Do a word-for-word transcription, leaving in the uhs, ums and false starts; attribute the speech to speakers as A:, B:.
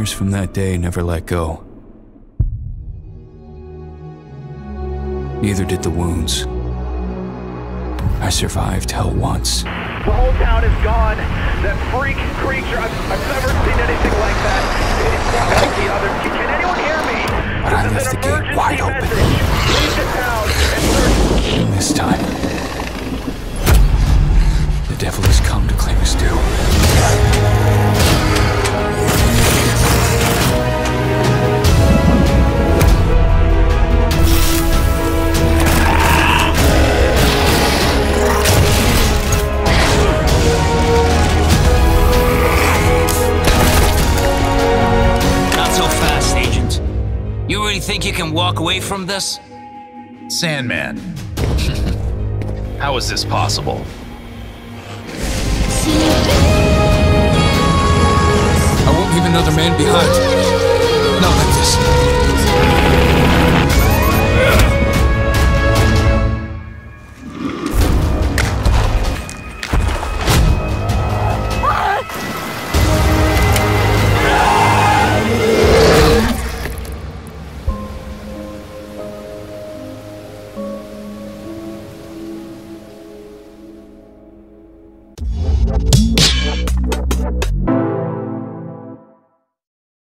A: scars from that day never let go. Neither did the wounds. I survived hell once.
B: The whole town is gone. That freak creature, I've, I've never seen anything like that. It's not like the others. Can anyone hear me?
A: But I left the gate wide open.
B: Leave the town and search.
A: And this time, the devil has come to claim his due.
C: You really think you can walk away from this?
D: Sandman. How is this possible?
A: I won't leave another man behind. Not like this.